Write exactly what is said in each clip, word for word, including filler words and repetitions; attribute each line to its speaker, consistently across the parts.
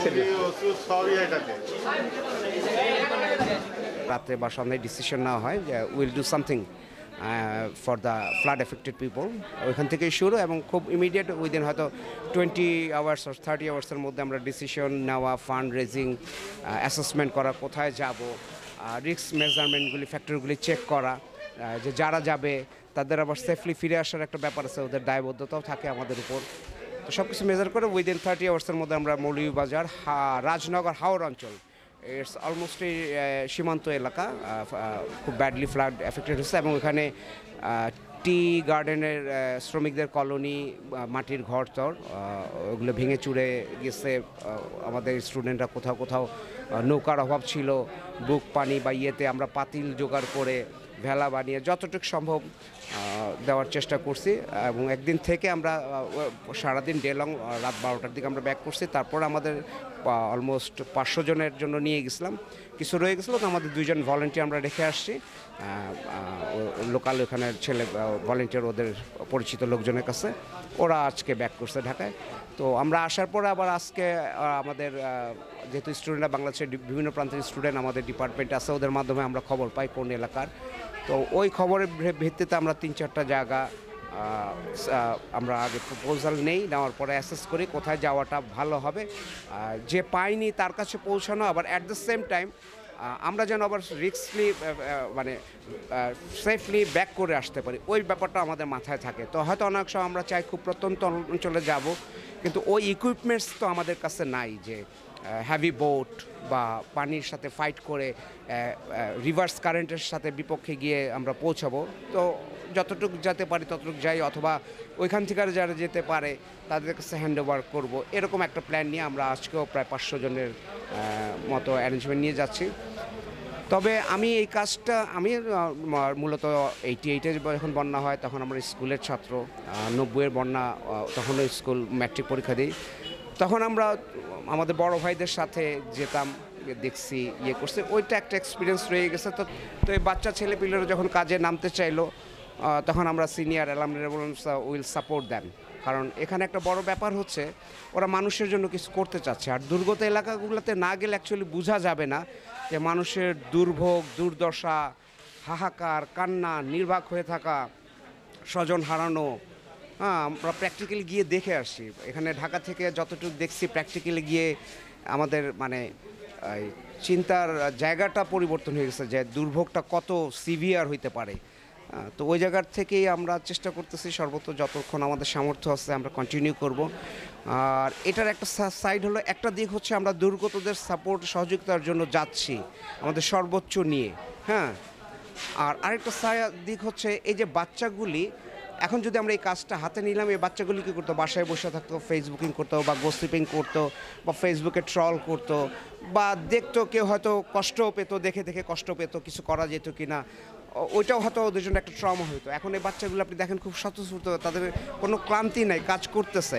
Speaker 1: রাত্রে বা সন্ধ্যায় ডিসিশন নেওয়া হয় যে will do something for the flood affected people. ওইখান থেকেই শুরু এবং খুব ইমিডিয়েট উইদিন হয়তো টোয়েন্টি আওয়ার্স আর থার্টি আওয়ার্সের মধ্যে আমরা ডিসিশন নেওয়া, ফান্ড রেজিং, অ্যাসেসমেন্ট করা, কোথায় যাব, রিস্ক মেজারমেন্টগুলি, ফ্যাক্টরগুলি চেক করা, যে যারা যাবে তাদের আবার সেফলি ফিরে আসার একটা ব্যাপার আছে, ওদের দায়বদ্ধতাও থাকে আমাদের উপর। তো সব কিছু মেজার করে উইদিন থার্টি আওয়ার্সের মধ্যে আমরা মৌলভীবাজার, রাজনগর, হাওর অঞ্চল, ইটস অলমোস্ট এই সীমান্ত এলাকা খুব ব্যাডলি ফ্লাড এফেক্টেড হচ্ছে এবং এখানে টি গার্ডেনের শ্রমিকদের কলোনি, মাটির ঘর টর ওগুলো ভেঙে চুরে গেছে। আমাদের স্টুডেন্টরা কোথাও কোথাও নৌকার অভাব ছিল, বুক পানি বা ইয়েতে আমরা পাতিল জোগাড় করে ভেলা বানিয়ে যতটুকু সম্ভব দেওয়ার চেষ্টা করছি এবং একদিন থেকে আমরা সারাদিন ডে লং রাত বারোটার দিকে আমরা ব্যাক করছি। তারপর আমাদের অলমোস্ট পাঁচশো জনের জন্য নিয়ে গেছিলাম, কিছু রয়ে গেছিলো তো আমাদের দুইজন ভলেন্টিয়ার আমরা রেখে আসছি লোকাল ওখানে ছেলে ভলেন্টিয়ার, ওদের পরিচিত লোকজনের কাছে, ওরা আজকে ব্যাক করছে ঢাকায়। তো আমরা আসার পরে আবার আজকে আমাদের যেহেতু স্টুডেন্টরা বাংলাদেশের বিভিন্ন প্রান্তের স্টুডেন্ট আমাদের ডিপার্টমেন্টে আছে, ওদের মাধ্যমে আমরা খবর পাই কোন এলাকার। তো ওই খবরের ভিত্তিতে আমরা তিন চারটা জায়গা আমরা আগে প্রপোজাল নেই, নেওয়ার পরে অ্যাসেস করি কোথায় যাওয়াটা ভালো হবে, যে পাইনি তার কাছে পৌঁছানো, আবার অ্যাট দ্য সেম টাইম আমরা যেন আবার রিস্কলি মানে সেফলি ব্যাক করে আসতে পারি, ওই ব্যাপারটা আমাদের মাথায় থাকে। তো হয়তো অনেক সময় আমরা চাই খুব প্রত্যন্ত অঞ্চলে যাব, কিন্তু ওই ইকুইপমেন্টস তো আমাদের কাছে নাই যে হ্যাভি বোট বা পানির সাথে ফাইট করে রিভার্স কারেন্টের সাথে বিপক্ষে গিয়ে আমরা পৌঁছাবো। তো যতটুকু যেতে পারি ততটুকু যাই, অথবা ওইখান থেকে যারা যেতে পারে তাদের কাছে হ্যান্ড ওভার করবো, এরকম একটা প্ল্যান নিয়ে আমরা আজকেও প্রায় পাঁচশো জনের মতো অ্যারেঞ্জমেন্ট নিয়ে যাচ্ছি। তবে আমি এই কাজটা আমি মূলত এইটি এইটে যখন বন্যা হয় তখন আমরা স্কুলের ছাত্র, নব্বইয়ের বন্যা তখনও স্কুল ম্যাট্রিক পরীক্ষা দিই, তখন আমরা আমাদের বড় ভাইদের সাথে যেতাম, দেখছি, ইয়ে করছে, ওইটা একটা এক্সপিরিয়েন্স রয়ে গেছে। তো তো এই বাচ্চা ছেলেপিলেরা যখন কাজে নামতে চাইলো তখন আমরা senior alumni will support then, কারণ এখানে একটা বড় ব্যাপার হচ্ছে ওরা মানুষের জন্য কিছু করতে চাচ্ছে। আর দুর্গত এলাকাগুলোতে না গেলে অ্যাকচুয়ালি বোঝা যাবে না যে মানুষের দুর্ভোগ, দুর্দশা, হাহাকার, কান্না, নির্বাক হয়ে থাকা, স্বজন হারানো। হ্যাঁ, আমরা প্র্যাকটিক্যালি গিয়ে দেখে আসছি। এখানে ঢাকা থেকে যতটুকু দেখছি প্র্যাকটিক্যালি গিয়ে আমাদের মানে চিন্তার জায়গাটা পরিবর্তন হয়ে গেছে যে দুর্ভোগটা কত সিভিয়ার হইতে পারে। তো ওই জায়গার থেকেই আমরা চেষ্টা করতেছি সর্বত্র যতক্ষণ আমাদের সামর্থ্য আছে আমরা কন্টিনিউ করব। আর এটার একটা সাইড হলো, একটা দিক হচ্ছে আমরা দুর্গতদের সাপোর্ট সহযোগিতার জন্য যাচ্ছি আমাদের সর্বোচ্চ নিয়ে। হ্যাঁ, আর আরেকটা দিক হচ্ছে এই যে বাচ্চাগুলি এখন যদি আমরা এই কাজটা হাতে নিলাম, এই বাচ্চাগুলি কী করতো, বাসায় বসে থাকতো, ফেসবুকিং করতো বা গসিপিং করতো বা ফেসবুকে ট্রল করতো বা দেখতো, কেউ হয়তো কষ্টও পেতো, দেখে দেখে কষ্ট পেতো, কিছু করা যেত কি না, ওইটাও হয়তো ওদের জন্য একটা ট্রমা হতো। এখন এই বাচ্চাগুলো আপনি দেখেন খুব স্বতঃস্ফূর্ত, তাদের কোনো ক্লান্তি নাই, কাজ করতেছে,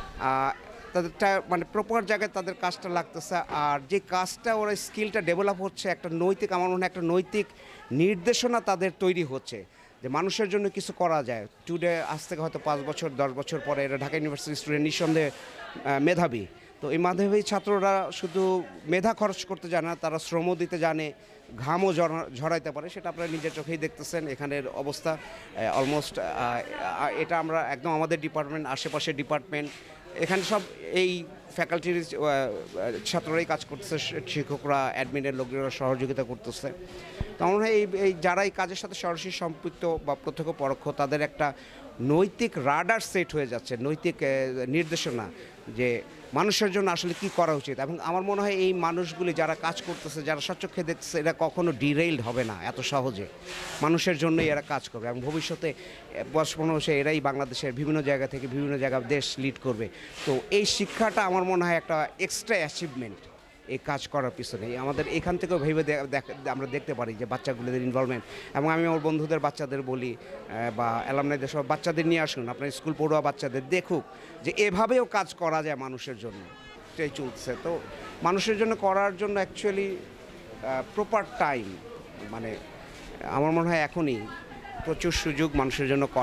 Speaker 1: তাদেরটা মানে প্রপার জায়গায় তাদের কাজটা লাগতেছে। আর যে কাজটা ওরা স্কিলটা ডেভেলপ হচ্ছে, একটা নৈতিক, আমার মনে হয় একটা নৈতিক নির্দেশনা তাদের তৈরি হচ্ছে যে মানুষের জন্য কিছু করা যায়। টুডে আজ থেকে হয়তো পাঁচ বছর দশ বছর পরে এরা ঢাকা ইউনিভার্সিটি স্টুডেন্ট, নিঃসন্দেহে মেধাবী। তো এই মেধাবী ছাত্ররা শুধু মেধা খরচ করতে জানে না, তারা শ্রম দিতে জানে, ঘামও ঝরাইতে পারে, সেটা আপনারা নিজের চোখেই দেখতেছেন এখানের অবস্থা। অলমোস্ট এটা আমরা একদম আমাদের ডিপার্টমেন্ট, আশেপাশের ডিপার্টমেন্ট, এখানে সব এই ফ্যাকাল্টির ছাত্ররাই কাজ করতেছে, শিক্ষকরা, অ্যাডমিনের লোকরা সহযোগিতা করতেছে। তো আমার মনে হয় এই এই যারা এই কাজের সাথে সরাসরি সম্পৃক্ত বা প্রত্যক্ষ পরোক্ষ, তাদের একটা নৈতিক রাডার সেট হয়ে যাচ্ছে, নৈতিক নির্দেশনা যে মানুষের জন্য আসলে কি করা উচিত। এবং আমার মনে হয় এই মানুষগুলি যারা কাজ করতেছে, যারা স্বচক্ষে দেখতেছে, এরা কখনো ডিরেইলড হবে না এত সহজে, মানুষের জন্যই এরা কাজ করবে এবং ভবিষ্যতে দশ পনেরো বছর এরাই বাংলাদেশের বিভিন্ন জায়গা থেকে বিভিন্ন জায়গায় দেশ লিড করবে। তো এই শিক্ষাটা আমার মনে হয় একটা এক্সট্রা অ্যাচিভমেন্ট এই কাজ করার পিছনে। আমাদের এখান থেকেও ভেবে আমরা দেখতে পারি যে বাচ্চাগুলোদের ইনভলভমেন্ট। এবং আমি আমার বন্ধুদের বাচ্চাদের বলি বা অ্যালামনাইদের সব বাচ্চাদের নিয়ে আসুন, আপনার স্কুল পড়ুয়া বাচ্চাদের দেখুক যে এভাবেও কাজ করা যায় মানুষের জন্য, এটাই চলছে। তো মানুষের জন্য করার জন্য অ্যাকচুয়ালি প্রপার টাইম, মানে আমার মনে হয় এখনই প্রচুর সুযোগ মানুষের জন্য করার।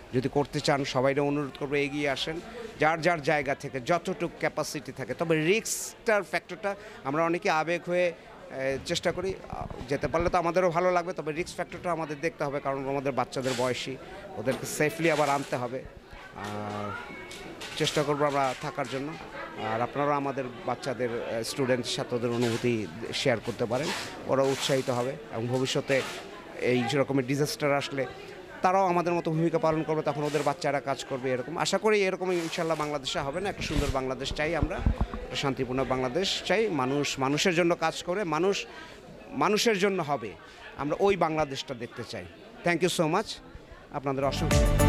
Speaker 1: যদি করতে চান সবাইকে অনুরোধ করবো এগিয়ে আসেন, যার যার জায়গা থেকে যতটুকু ক্যাপাসিটি থাকে। তবে রিস্কটার ফ্যাক্টরটা আমরা অনেকে আবেগ হয়ে চেষ্টা করি, যেতে পারলে তো আমাদেরও ভালো লাগবে, তবে রিস্ক ফ্যাক্টরটা আমাদের দেখতে হবে, কারণ আমাদের বাচ্চাদের বয়সী, ওদেরকে সেফলি আবার আনতে হবে। আর চেষ্টা করবো আমরা থাকার জন্য। আর আপনারাও আমাদের বাচ্চাদের স্টুডেন্ট সাথে ওদের অনুভূতি শেয়ার করতে পারেন, ওরা উৎসাহিত হবে এবং ভবিষ্যতে এই রকমের ডিজাস্টার আসলে তারাও আমাদের মতো ভূমিকা পালন করবে, তখন ওদের বাচ্চারা কাজ করবে। এরকম আশা করি এরকম ইনশাল্লাহ বাংলাদেশে হবে না। একটা সুন্দর বাংলাদেশ চাই আমরা, একটা শান্তিপূর্ণ বাংলাদেশ চাই। মানুষ মানুষের জন্য কাজ করে, মানুষ মানুষের জন্য হবে, আমরা ওই বাংলাদেশটা দেখতে চাই। থ্যাংক ইউ সো মাচ, আপনাদের অসংখ্য